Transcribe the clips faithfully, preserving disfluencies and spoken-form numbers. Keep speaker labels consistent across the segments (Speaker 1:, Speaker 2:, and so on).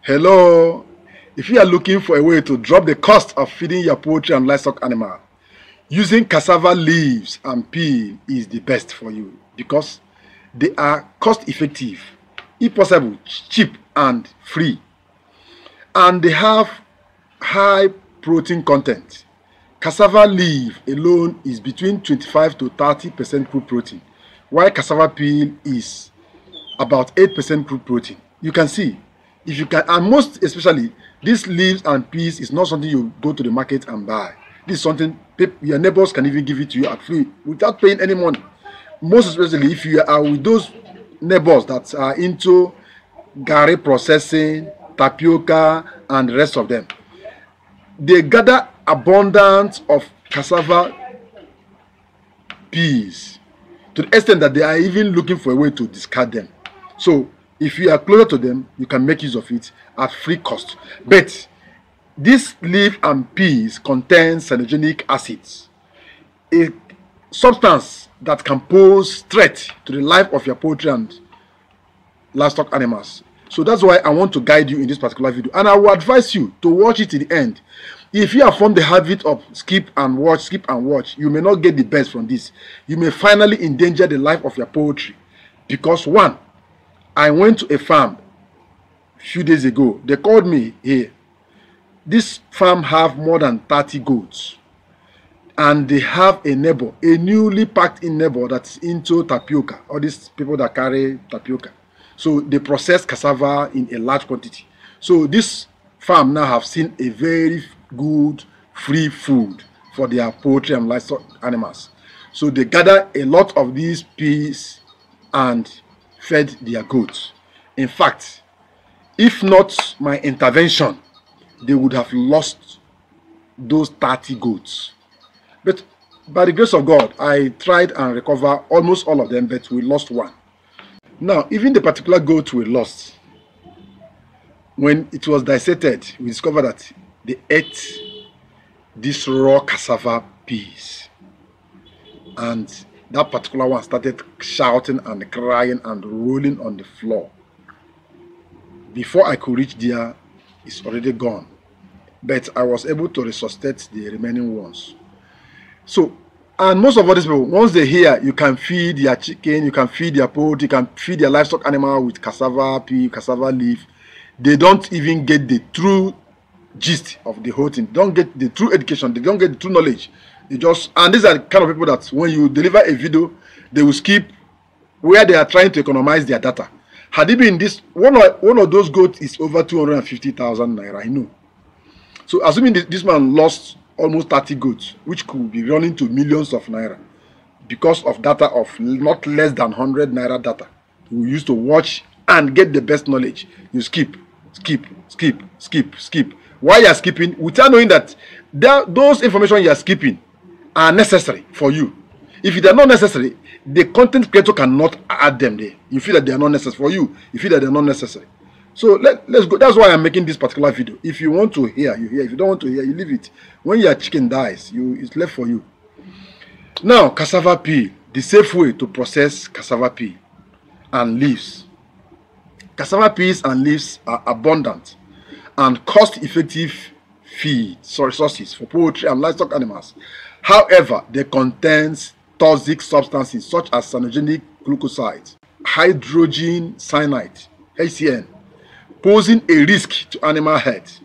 Speaker 1: Hello, if you are looking for a way to drop the cost of feeding your poultry and livestock animal, using cassava leaves and peel is the best for you because they are cost effective, if possible cheap and free, and they have high protein content. Cassava leaf alone is between twenty-five to thirty percent crude protein, while cassava peel is about eight percent crude protein. You can see, if you can, and most especially these leaves and peas is not something you go to the market and buy. This is something your neighbors can even give it to you at free without paying any money. Most especially if you are with those neighbors that are into gari processing, tapioca, and the rest of them. They gather abundance of cassava peas to the extent that they are even looking for a way to discard them. So if you are closer to them, you can make use of it at free cost. But this leaf and peas contain cyanogenic acids, a substance that can pose threat to the life of your poultry and livestock animals. So that's why I want to guide you in this particular video, and I will advise you to watch it to the end. If you have formed the habit of skip and watch, skip and watch, you may not get the best from this. You may finally endanger the life of your poultry because, one, I went to a farm a few days ago. They called me here. This farm have more than thirty goats, and they have a neighbor, a newly packed in neighbor that's into tapioca, all these people that carry tapioca. So they process cassava in a large quantity. So this farm now have seen a very good free food for their poultry and livestock animals. So they gather a lot of these peas and fed their goats. In fact, if not my intervention, they would have lost those thirty goats. But by the grace of God, I tried and recovered almost all of them, but we lost one. Now, even the particular goat we lost, when it was dissected, we discovered that they ate this raw cassava peas. And that particular one started shouting and crying and rolling on the floor. Before I could reach there, it's already gone. But I was able to resuscitate the remaining ones. So, and most of all these people, once they hear you can feed their chicken, you can feed their poultry, you can feed their livestock animal with cassava pea, cassava leaf, they don't even get the true gist of the whole thing. They don't get the true education. They don't get the true knowledge. They just, and these are the kind of people that when you deliver a video, they will skip where they are trying to economize their data. Had it been this, one of, one of those goats is over two hundred fifty thousand naira, I know. So assuming this, this man lost almost thirty goats, which could be running to millions of naira because of data of not less than one hundred naira data. You used to watch and get the best knowledge. You skip, skip, skip, skip, skip. Why you are skipping? Without knowing that there, those information you are skipping are necessary for you. If they are not necessary, the content creator cannot add them there. You feel that they are not necessary for you. You feel that they are not necessary. So let, let's go. That's why I'm making this particular video. If you want to hear, you hear. If you don't want to hear, you leave it. When your chicken dies, you it's left for you. Now, cassava peel, the safe way to process cassava peel and leaves. Cassava peels and leaves are abundant and cost-effective feed sources for poultry and livestock animals. However, they contain toxic substances such as cyanogenic glucosides, hydrogen cyanide, H C N, posing a risk to animal health.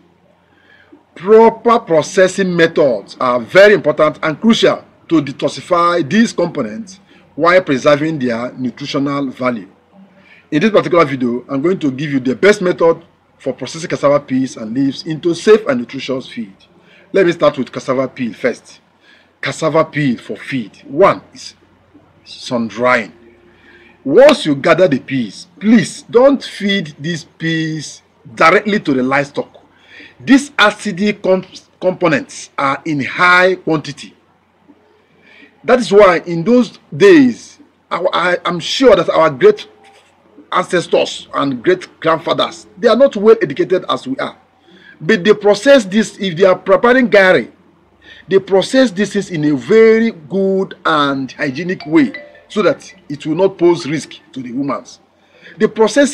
Speaker 1: Proper processing methods are very important and crucial to detoxify these components while preserving their nutritional value. In this particular video, I'm going to give you the best method for processing cassava peels and leaves into safe and nutritious feed. Let me start with cassava peel first. Cassava peel for feed. One is sun drying. Once you gather the peas, please don't feed these peas directly to the livestock. These acidic comp components are in high quantity. That is why in those days, I, I, I'm sure that our great ancestors and great grandfathers, they are not well educated as we are. But they process this, if they are preparing gari, they process this in a very good and hygienic way so that it will not pose risk to the humans. They process it,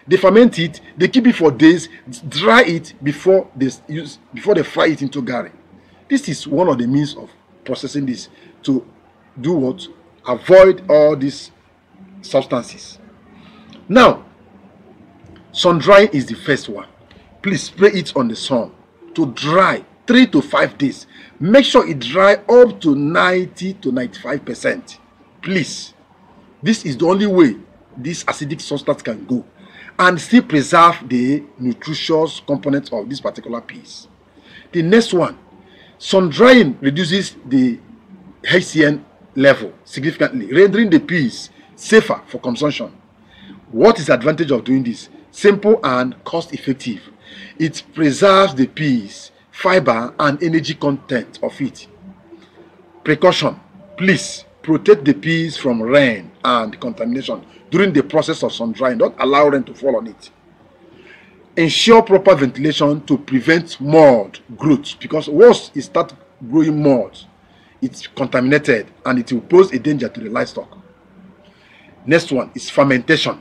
Speaker 1: They ferment it, they keep it for days, dry it before they use before they fry it into garri. This is one of the means of processing this to do what? Avoid all these substances. Now, sun drying is the first one. Please spray it on the sun to dry three to five days. Make sure it dry up to ninety to ninety-five percent. Please. This is the only way this acidic substance can go and still preserve the nutritious components of this particular piece. The next one, sun drying reduces the H C N level significantly, rendering the piece safer for consumption. What is the advantage of doing this? Simple and cost effective. It preserves the piece, fiber and energy content of it. Precaution. Please protect the piece from rain and contamination during the process of sun drying. Don't allow rain to fall on it. Ensure proper ventilation to prevent mold growth, because once it starts growing mold, it's contaminated and it will pose a danger to the livestock. Next one is fermentation.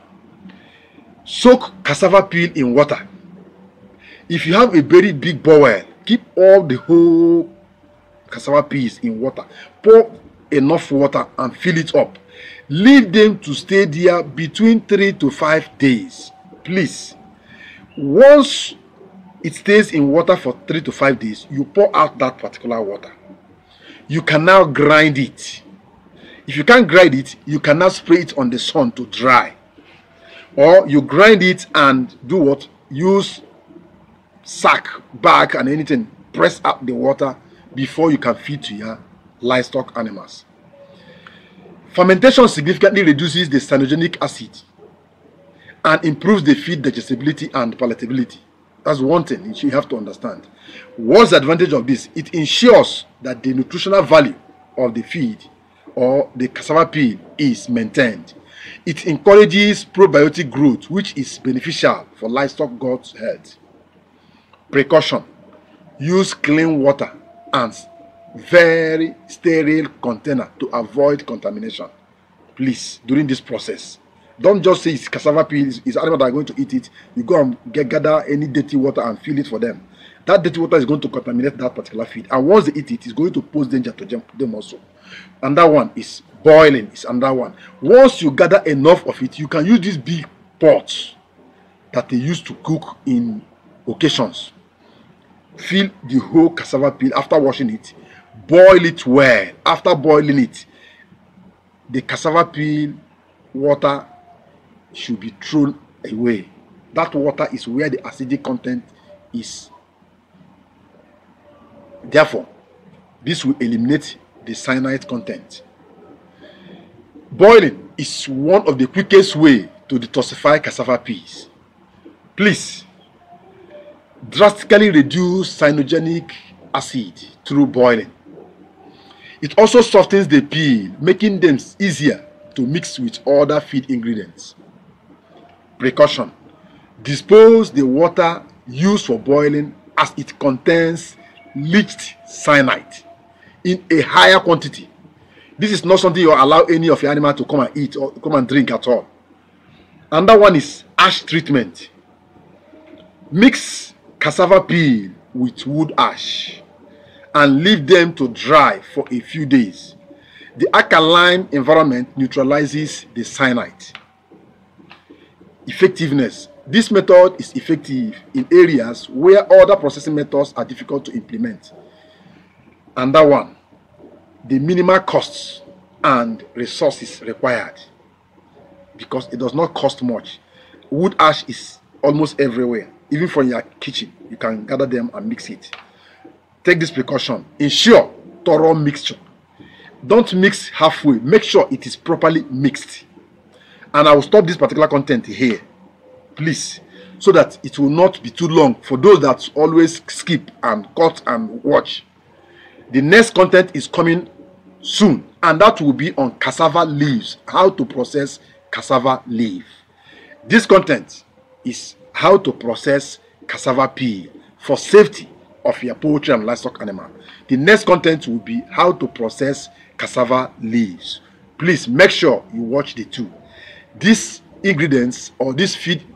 Speaker 1: Soak cassava peel in water. If you have a very big bowl, keep all the whole cassava peels in water. Pour enough water and fill it up. Leave them to stay there between three to five days. Please. Once it stays in water for three to five days, you pour out that particular water. You can now grind it. If you can't grind it, you can now spray it on the sun to dry. Or you grind it and do what? Use sack, bag and anything. Press out the water before you can feed to your livestock animals. Fermentation significantly reduces the cyanogenic acid and improves the feed digestibility and palatability. That's one thing you have to understand. What's the advantage of this? It ensures that the nutritional value of the feed or the cassava peel is maintained. It encourages probiotic growth, which is beneficial for livestock gut health. Precaution. Use clean water and very sterile container to avoid contamination. Please, during this process. Don't just say it's cassava peel, it's animals that are going to eat it. You go and get, gather any dirty water and fill it for them. That dirty water is going to contaminate that particular feed. And once they eat it, it's going to pose danger to them also. And that one is boiling. It's another one. Once you gather enough of it, you can use these big pots that they use to cook in occasions. Fill the whole cassava peel after washing it. Boil it well. After boiling it, the cassava peel water should be thrown away. That water is where the acidic content is. Therefore, this will eliminate the cyanide content. Boiling is one of the quickest way to detoxify cassava peels. Please drastically reduce cyanogenic acid through boiling. It also softens the peel, making them easier to mix with other feed ingredients. Precaution. Dispose the water used for boiling as it contains leached cyanide in a higher quantity. This is not something you allow any of your animal to come and eat or come and drink at all. Another one is ash treatment. Mix cassava peel with wood ash and leave them to dry for a few days. The alkaline environment neutralizes the cyanide. Effectiveness. This method is effective in areas where other processing methods are difficult to implement. And that one, the minimal costs and resources required, because it does not cost much. Wood ash is almost everywhere, even from your kitchen. You can gather them and mix it. Take this precaution. Ensure thorough mixture. Don't mix halfway. Make sure it is properly mixed. And I will stop this particular content here, please, so that it will not be too long for those that always skip and cut and watch. The next content is coming soon, and that will be on cassava leaves, how to process cassava leaf. This content is how to process cassava peel for safety of your poultry and livestock animal. The next content will be how to process cassava leaves. Please make sure you watch the two. These ingredients or these feed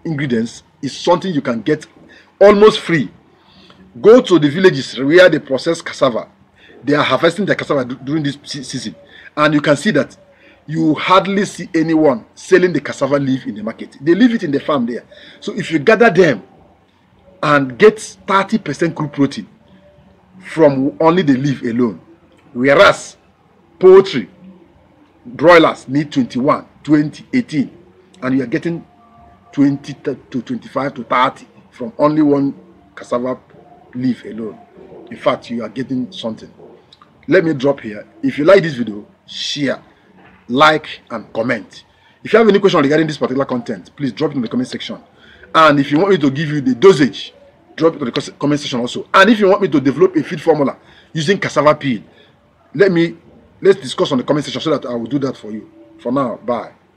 Speaker 1: ingredients is something you can get almost free. Go to the villages where they process cassava. They are harvesting the cassava during this season, and you can see that you hardly see anyone selling the cassava leaf in the market. They leave it in the farm there. So if you gather them and get thirty percent crude protein from only the leaf alone, whereas poultry, broilers need twenty-one, twenty, eighteen, and you are getting twenty to twenty-five to thirty from only one cassava leaf alone. In fact, you are getting something. Let me drop here. If you like this video, share, like, and comment. If you have any question regarding this particular content, please drop it in the comment section. And if you want me to give you the dosage, drop it in the comment section also. And if you want me to develop a feed formula using cassava peel, let me let's discuss on the comment section so that I will do that for you. For now, bye.